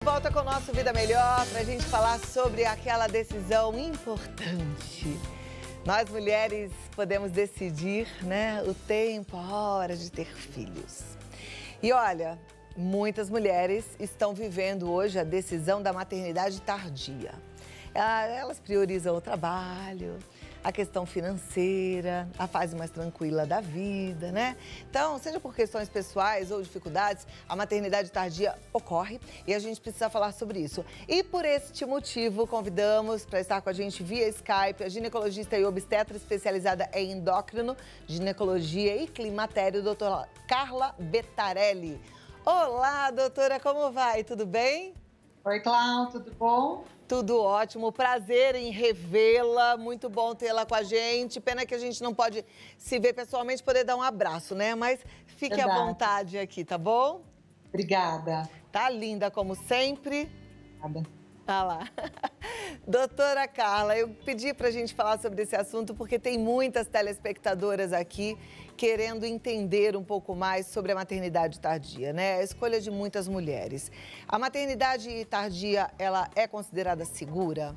Volta com o nosso Vida Melhor para a gente falar sobre aquela decisão importante. Nós mulheres podemos decidir, né, o tempo, a hora de ter filhos. E olha, muitas mulheres estão vivendo hoje a decisão da maternidade tardia. Elas priorizam o trabalho, a questão financeira, a fase mais tranquila da vida, né? Então, seja por questões pessoais ou dificuldades, a maternidade tardia ocorre e a gente precisa falar sobre isso. E por este motivo, convidamos para estar com a gente via Skype a ginecologista e obstetra especializada em endócrino, ginecologia e climatério, doutora Carla Bettarelli. Olá, doutora, como vai? Tudo bem? Oi, Cláudia, tudo bom? Tudo ótimo, prazer em revê-la, muito bom tê-la com a gente. Pena que a gente não pode se ver pessoalmente, poder dar um abraço, né? Mas fique à vontade aqui, tá bom? Obrigada. Tá linda como sempre. Obrigada. Ah lá. Doutora Carla, eu pedi pra gente falar sobre esse assunto porque tem muitas telespectadoras aqui querendo entender um pouco mais sobre a maternidade tardia, né? A escolha de muitas mulheres. A maternidade tardia, ela é considerada segura?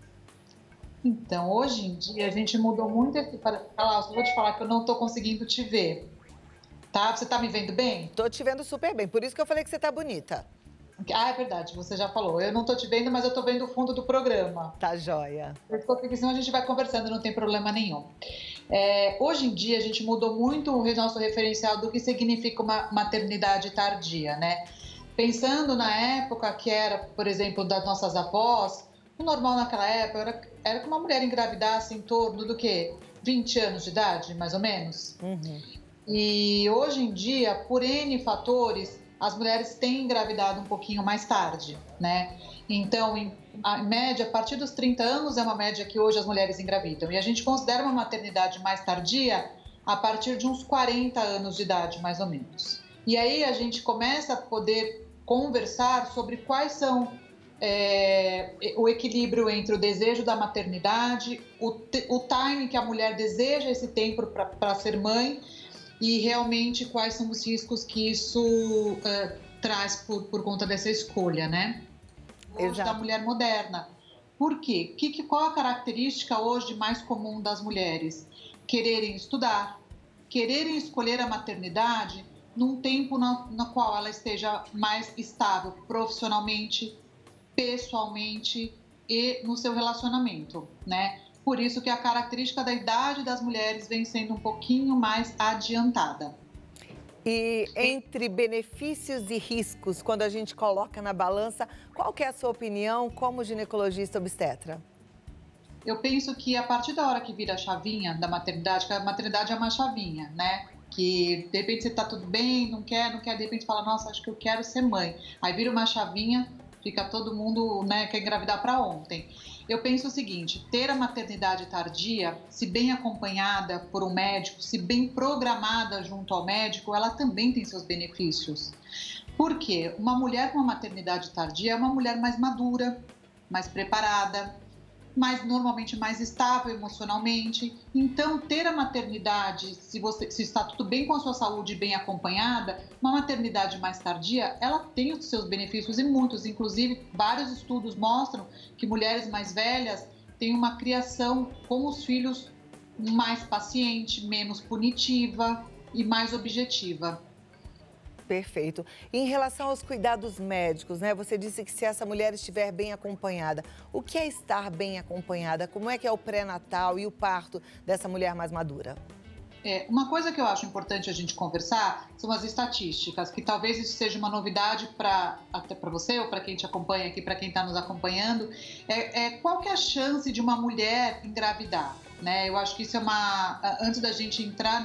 Então, hoje em dia, a gente mudou muito esse... Cláudia, eu vou te falar que eu não tô conseguindo te ver, tá? Você tá me vendo bem? Tô te vendo super bem, por isso que eu falei que você tá bonita. Ah, é verdade, você já falou. Eu não tô te vendo, mas eu tô vendo o fundo do programa. Tá joia. Porque senão a gente vai conversando, não tem problema nenhum. Hoje em dia, a gente mudou muito o nosso referencial do que significa uma maternidade tardia, né? Pensando na época que era, por exemplo, das nossas avós, o normal naquela época era que uma mulher engravidasse em torno do quê? 20 anos de idade, mais ou menos. Uhum. E hoje em dia, por N fatores, as mulheres têm engravidado um pouquinho mais tarde, né? Então, em média, a partir dos 30 anos é uma média que hoje as mulheres engravidam. E a gente considera uma maternidade mais tardia a partir de uns 40 anos de idade, mais ou menos. E aí a gente começa a poder conversar sobre quais são o equilíbrio entre o desejo da maternidade, o time que a mulher deseja esse tempo para ser mãe e realmente quais são os riscos que isso traz por conta dessa escolha, né? Hoje da mulher moderna. Por quê? Qual a característica hoje mais comum das mulheres? Quererem estudar, quererem escolher a maternidade num tempo na qual ela esteja mais estável profissionalmente, pessoalmente e no seu relacionamento, né? Por isso que a característica da idade das mulheres vem sendo um pouquinho mais adiantada. E entre benefícios e riscos, quando a gente coloca na balança, qual que é a sua opinião como ginecologista obstetra? Eu penso que a partir da hora que vira a chavinha da maternidade, que a maternidade é uma chavinha, né? Que de repente você tá tudo bem, não quer, de repente fala, nossa, acho que eu quero ser mãe. Aí vira uma chavinha, fica todo mundo, né, quer engravidar para ontem. Eu penso o seguinte, ter a maternidade tardia, se bem acompanhada por um médico, se bem programada junto ao médico, ela também tem seus benefícios. Por quê? Uma mulher com uma maternidade tardia é uma mulher mais madura, mais preparada, normalmente mais estável emocionalmente. Então, ter a maternidade, se está tudo bem com a sua saúde, bem acompanhada, uma maternidade mais tardia, ela tem os seus benefícios e muitos. Inclusive, vários estudos mostram que mulheres mais velhas têm uma criação com os filhos mais paciente, menos punitiva e mais objetiva. Perfeito. E em relação aos cuidados médicos, né? Você disse que se essa mulher estiver bem acompanhada, o que é estar bem acompanhada? Como é que é o pré-natal e o parto dessa mulher mais madura? Uma coisa que eu acho importante a gente conversar são as estatísticas, que talvez isso seja uma novidade até para você ou para quem te acompanha aqui, para quem está nos acompanhando. Qual que é a chance de uma mulher engravidar? Né? Eu acho que isso antes da gente entrar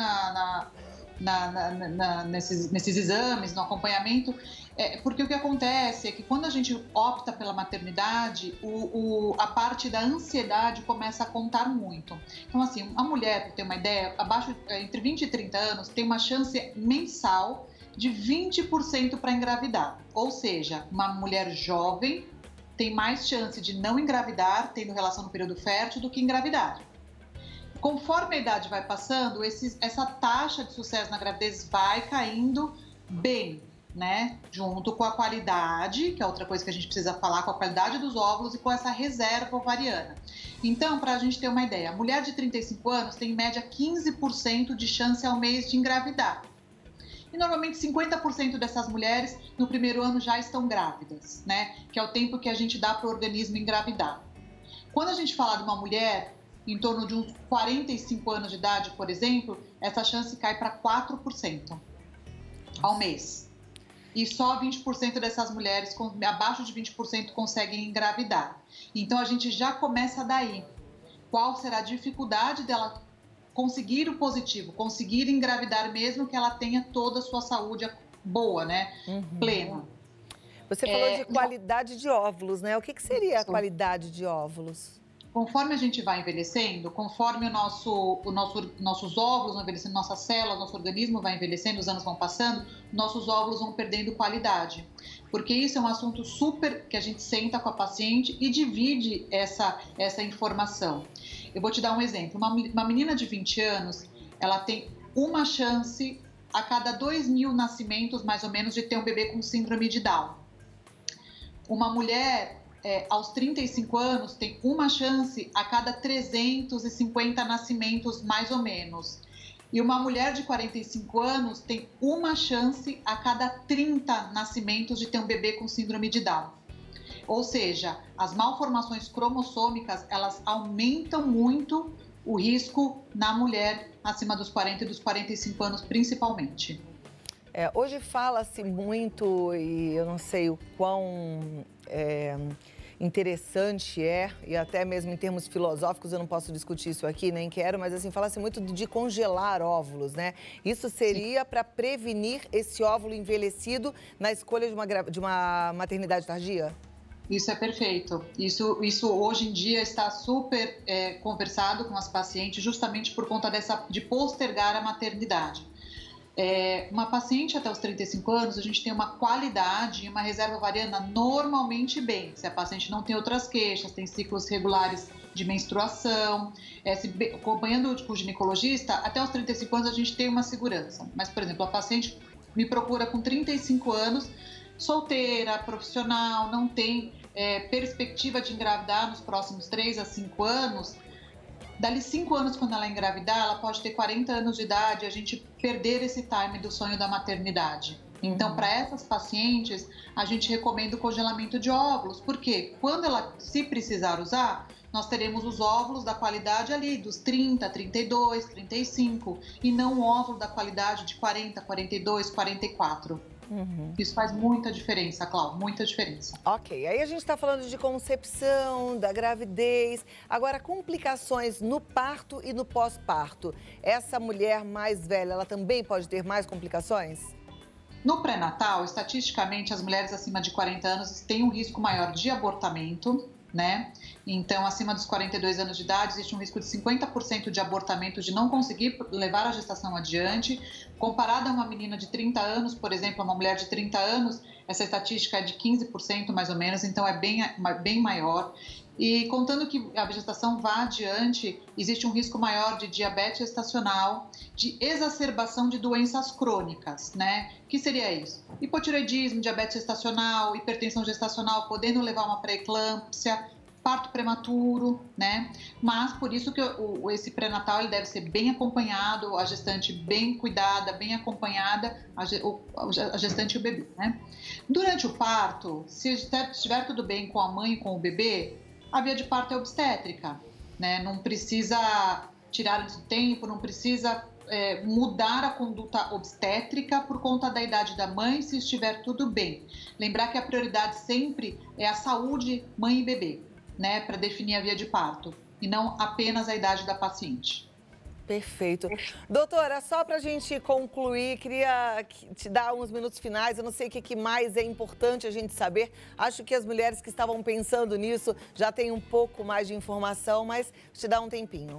nesses exames, no acompanhamento, porque o que acontece é que quando a gente opta pela maternidade, a parte da ansiedade começa a contar muito. Então, assim, uma mulher, para ter uma ideia, entre 20 e 30 anos, tem uma chance mensal de 20% para engravidar. Ou seja, uma mulher jovem tem mais chance de não engravidar, tendo relação no período fértil, do que engravidar. Conforme a idade vai passando, essa taxa de sucesso na gravidez vai caindo bem. né? Junto com a qualidade, que é outra coisa que a gente precisa falar, com a qualidade dos óvulos e com essa reserva ovariana. Então, para a gente ter uma ideia, a mulher de 35 anos tem em média 15% de chance ao mês de engravidar. E normalmente 50% dessas mulheres no primeiro ano já estão grávidas, né? Que é o tempo que a gente dá para o organismo engravidar. Quando a gente fala de uma mulher em torno de uns 45 anos de idade, por exemplo, essa chance cai para 4% ao mês. E só 20% dessas mulheres, abaixo de 20%, conseguem engravidar. Então, a gente já começa daí. Qual será a dificuldade dela conseguir o positivo, conseguir engravidar mesmo que ela tenha toda a sua saúde boa, né? Plena. Você falou de qualidade de óvulos, né? O que seria a qualidade de óvulos? Conforme a gente vai envelhecendo, conforme nossos óvulos vão envelhecendo, nossas células, nosso organismo vai envelhecendo, os anos vão passando, nossos óvulos vão perdendo qualidade. Porque isso é um assunto super que a gente senta com a paciente e divide essa informação. Eu vou te dar um exemplo. Uma menina de 20 anos, ela tem uma chance a cada 2.000 nascimentos, mais ou menos, de ter um bebê com síndrome de Down. Uma mulher aos 35 anos tem uma chance a cada 350 nascimentos, mais ou menos. E uma mulher de 45 anos tem uma chance a cada 30 nascimentos de ter um bebê com síndrome de Down. Ou seja, as malformações cromossômicas, elas aumentam muito o risco na mulher acima dos 40 e dos 45 anos, principalmente. Hoje fala-se muito, e eu não sei o quão interessante e até mesmo em termos filosóficos, eu não posso discutir isso aqui, nem quero, mas assim, fala-se muito de congelar óvulos, né? Isso seria para prevenir esse óvulo envelhecido na escolha de uma maternidade tardia? Isso é perfeito. Isso hoje em dia está super conversado com as pacientes, justamente por conta de postergar a maternidade. Uma paciente até os 35 anos, a gente tem uma qualidade e uma reserva ovariana normalmente bem. Se a paciente não tem outras queixas, tem ciclos regulares de menstruação, acompanhando com o ginecologista, até os 35 anos a gente tem uma segurança. Mas, por exemplo, a paciente me procura com 35 anos, solteira, profissional, não tem perspectiva de engravidar nos próximos 3 a 5 anos. Dali 5 anos, quando ela engravidar, ela pode ter 40 anos de idade e a gente perder esse time do sonho da maternidade. Então, para essas pacientes, a gente recomenda o congelamento de óvulos, porque quando ela, se precisar usar, nós teremos os óvulos da qualidade ali dos 30, 32, 35 e não o óvulo da qualidade de 40, 42, 44. Isso faz muita diferença, Cláudia, muita diferença. Ok, aí a gente está falando de concepção, da gravidez. Agora, complicações no parto e no pós-parto. Essa mulher mais velha, ela também pode ter mais complicações? No pré-natal, estatisticamente, as mulheres acima de 40 anos têm um risco maior de abortamento, né? Então, acima dos 42 anos de idade, existe um risco de 50% de abortamento, de não conseguir levar a gestação adiante. Comparado a uma menina de 30 anos, por exemplo, a uma mulher de 30 anos, essa estatística é de 15% mais ou menos, então é bem maior. E contando que a gestação vá adiante, existe um risco maior de diabetes gestacional, de exacerbação de doenças crônicas, né? Que seria isso? Hipotireoidismo, diabetes gestacional, hipertensão gestacional, podendo levar a uma pré-eclâmpsia, parto prematuro, né? Mas por isso que esse pré-natal ele deve ser bem acompanhado, a gestante bem cuidada, bem acompanhada, a gestante e o bebê, né? Durante o parto, se estiver tudo bem com a mãe e com o bebê, a via de parto é obstétrica, né? Não precisa tirar de tempo, não precisa mudar a conduta obstétrica por conta da idade da mãe, se estiver tudo bem. Lembrar que a prioridade sempre é a saúde mãe e bebê, né? Para definir a via de parto, e não apenas a idade da paciente. Perfeito. Doutora, só para a gente concluir, queria te dar uns minutos finais. Eu não sei o que mais é importante a gente saber. Acho que as mulheres que estavam pensando nisso já têm um pouco mais de informação, mas te dá um tempinho.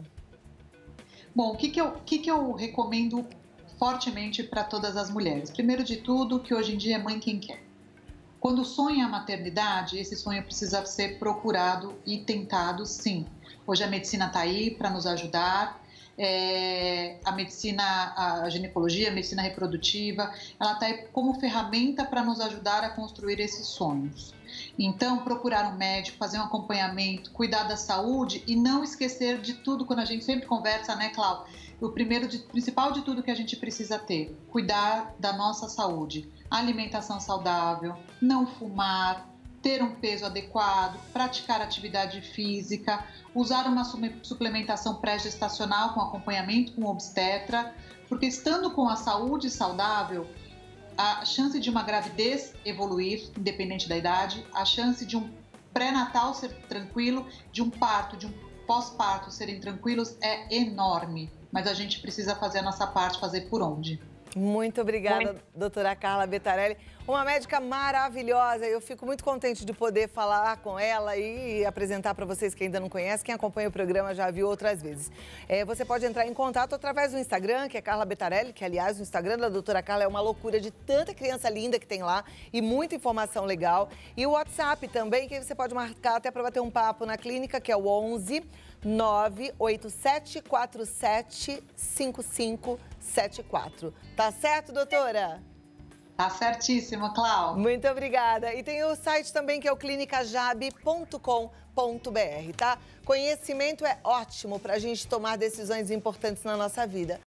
Bom, o que eu recomendo fortemente para todas as mulheres? Primeiro de tudo, que hoje em dia é mãe quem quer. Quando sonha a maternidade, esse sonho precisa ser procurado e tentado, sim. Hoje a medicina está aí para nos ajudar. a medicina, a ginecologia, a medicina reprodutiva, ela está como ferramenta para nos ajudar a construir esses sonhos. Então, procurar um médico, fazer um acompanhamento, cuidar da saúde e não esquecer de tudo, quando a gente sempre conversa, né, Cláudia? O principal de tudo que a gente precisa ter, cuidar da nossa saúde, alimentação saudável, não fumar, ter um peso adequado, praticar atividade física, usar uma suplementação pré-gestacional com acompanhamento com obstetra, porque estando com a saúde saudável, a chance de uma gravidez evoluir, independente da idade, a chance de um pré-natal ser tranquilo, de um parto, de um pós-parto serem tranquilos é enorme. Mas a gente precisa fazer a nossa parte, fazer por onde. Muito obrigada, doutora Carla Bettarelli. Uma médica maravilhosa. Eu fico muito contente de poder falar com ela e apresentar para vocês que ainda não conhecem. Quem acompanha o programa já viu outras vezes. Você pode entrar em contato através do Instagram, que é Carla Bettarelli, que, aliás, o Instagram da doutora Carla é uma loucura de tanta criança linda que tem lá e muita informação legal. E o WhatsApp também, que você pode marcar até para bater um papo na clínica, que é o 11 98747 5574. Tá certo, doutora? Tá certíssimo, Cláudia. Muito obrigada. E tem o site também, que é o clinicajab.com.br, tá? Conhecimento é ótimo para a gente tomar decisões importantes na nossa vida.